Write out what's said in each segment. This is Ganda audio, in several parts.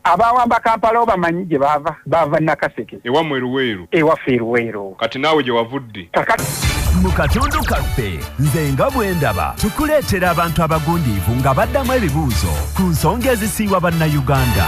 Abawamba Kampala obamanyi gye bava Nakaseke. Ewamwe Luwero. Ewaffe Luwero. Kati naawe gye wavudde. Mu katundu kaffe nze nga bwe ndaba tukuleetera abantu abagundiivu nga baddamu ebibuuzo ku nsonga ezisiiwa bannayuganda.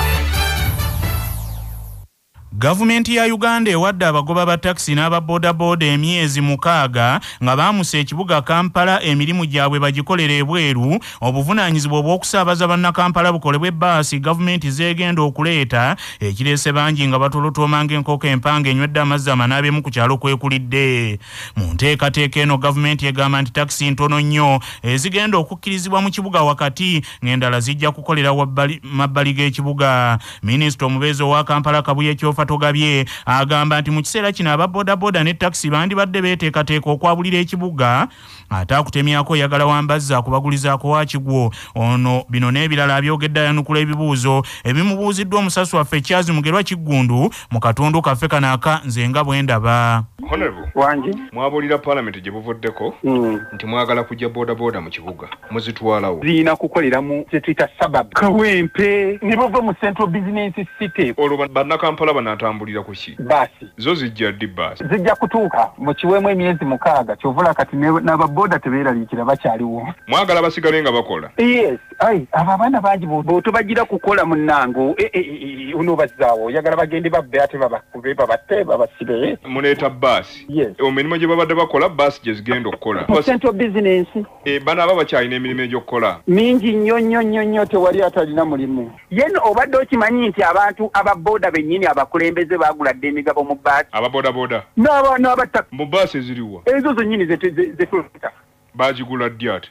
Gavumenti ya Uganda ewadde abagoba ba taxi n'aba bodaboda emyezi 6 nga baamusa ekibuga Kampala emirimu gyabwe bagikolera ebweru obuvunaanyizibwa obw'okusaabaza bannakampala bukolebwa ebbaasi gavumenti zeegenda okuleeta ekireese bangi nga batolotoomanga enkoko empanga enywedde amazzi amanaabemu ku kyalo kwekulidde. Mu nteekateeka eno gavumenti egamba nti taxi ntono nnyo ezigenda okukkirizibwa mu kibuga wakati ng'endala zijja kukolera mabbali g'ekibuga. Minisita omubeezi owa Kampala Kabuye Kyofa Togabye agamba nti mu kiseera kino aba bodaboda ne taxi bandibadde beeteekateeka okwabulira ekibuga ate akutemyako yagala wambazza kubagulizaako wakigwo ono bino n'ebirala abyogedde ayanukula ebibuuzo ebimubuuziddwa omusasi waffe Kyazi Mugerwa Kiggundu mu katundu kaffe kanaaka nze nga bwe ndaba. Honorable Wangi mwabulira Parliament gye buvuddeko nti mwagala kujja bodaboda mu kibuga muzitwalawo zirina kukolera mu kye tuyita suburb Kawempe ne bava mu Central Business City. olwo bannakampala banatambulira ku ki Baasi zo zijja ddi baasi zijja kutuuka mu kiweemu emyezi 6 kyovula kati n'ababoda tebeeraliikira bakyaliwo. mwagala basigale nga bakola. Yes, abo abaana bangi bw'otobagira kukola munnango onoobazaawo oyagala bagende babbe ate babakube babatte babasibe. Muleeta baasi. Yes. Emirimu gye babadde bakola baasi gye zigenda okukola. Mu Central Business. Bano aba bakyalina emirimu egy'okukola. Mingi nnyo tewali atalina mulimu. Yeno obadde okimanyi nti abantu ababoda bennyini abakulembeze baguladde emigabo mu baasi. Ababodaboda. N'abataka. Mu baasi eziriwa. Ezo zonnyini zetuleta. Baagigula ddi ate?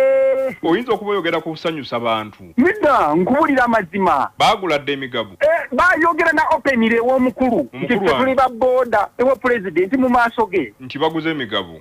Oyinza okuba oyogera ku busanyusa bantu. Midda nkubulira amazima. Baaguladde emigabo. Baayogera na openire ew'omukulu. Nti tuli baboda ewa pulezidenti mu maaso ge. Nti baguze emigabo.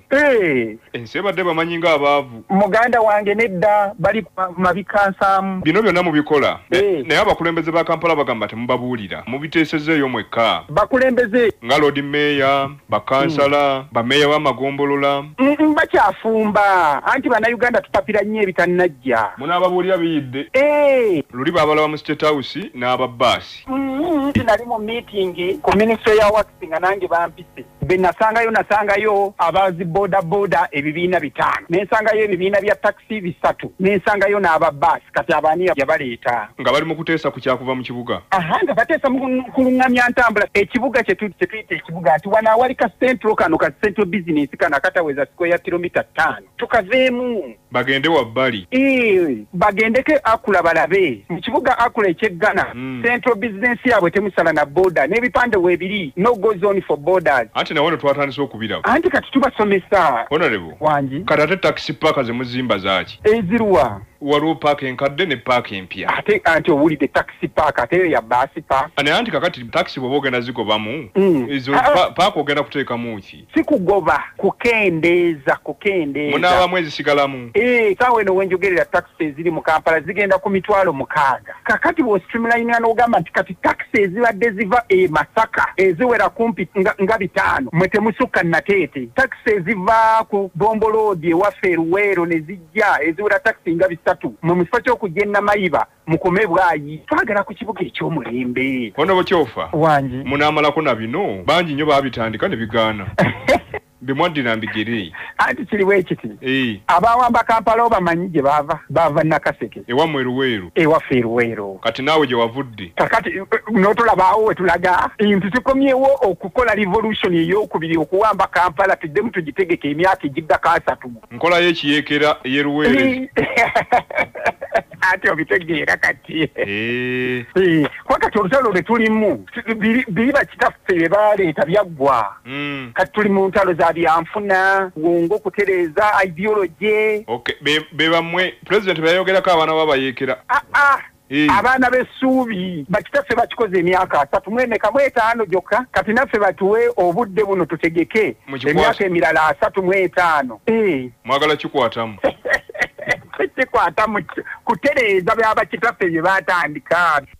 Ensi ebadde bamanyi ng'abaavu. Muganda wange nedda bali mabikansaamu. Bino byonna mubikola. Naye abakulembeze ba Kampala bagamba temubabuulira. Mubiteesezeeyo mwekka. Bakulembeze. Nga Lord Meya, bakansala, bameeya b'amagombolola. Bakyafumba. Anti bannayuganda tupapira nnyo ebitannajja. Munaababuulira biyidde. Luli baabalawa mu State House n'aba baasi. Nali mu meeting ku Ministry ya Works nga nange bampise. Nasangayo abazi boda ebibiina 5. Nensangayo ebibiina bya taxi 3. Nensangayo n'aba baasi kati abaani yabaleeta. Nga bali mu kuteesa ku kyakuva mu kibuga. Nga bateesa mu kuluŋŋamya ntambula. Ekibuga kye tuyita ekibuga ati wana awali ka Central kano ka Central Business kana akataweza square kilomita 5. Tukaveemu. Bagende wabbali. Bagendeke Akula balabe. Mu kibuga Akula ekyeggana. Central Business yabwe temusala na boda n'ebipande weebiri. No go zone for borders. Anti nawo twatandise okubiraba. Anti kati tubasomesa. Honorable. Wangi. Kati ate taxi park ze muzimba zaaki. Eziruwa. Waliwo paaka enkadde ne paaka empya. Ate anti owulidde taxi park ate ya baasi park. Naye anti kakati taxi bw'oba ogenda zigobamu. Ezo paaka ogenda kuteekamu ki? Si kugoba, kukendeeza. Munaabamu ezisigalamu. Saawa eno wenjogerera taxi eziri mu Kampala zigenda ku 600. Kakati bw'ostreamlininga n'ogamba nti kati taxi ezibadde ziva Masaka eziwera kumpi nga 5 mwe temusukka Nateete. Taxi eziva ku Bombo Road ewaffe Luwero ne zijja eziwera taxi nga 3 mwe mu kifo ky'okujja e Namayiba mukome bwayi. Twagala ku kibuga eky'omulembe. Honorable Kyofa. Wangi. Munaamalako na bino bangi nnyo baabitandika ne bigaana. Bimwaddira mbigere. Anti kiriwo ekiti. Abawamba Kampala obamanyi gye bava Nakaseke. Ewamwe Luwero. Ewaffe Luwero. Kati naawe gye wavudde. Kakati n'otulabaawo we tulaga. Nti tukomyewo okukola revolution ey'okubiri okuwamba Kampala tuddemu tugitegeka emyaka egiddako 3. Nkolayo ekiyeekera ey'e Luwero. Ate obitegeera kati. Kwa kati olutalo lwe tulimu biri bakitaffe bye baaleeta byaggwa. Kati tuli mu ntalo za byanfuna wongo okutereeza ideology. Be bamwe President bayogerako abaana babayeekera. Abaana b'essuubi bakitaffe bakikoze emyaka 3 mwene kamwe 5 gyokka kati naffe batuwe obudde buno tutegeke emyaka emirala 3 mu 5. Mwagala kikwatamu. Kikwatamu kutereeza by'abakitaffe bye baatandika.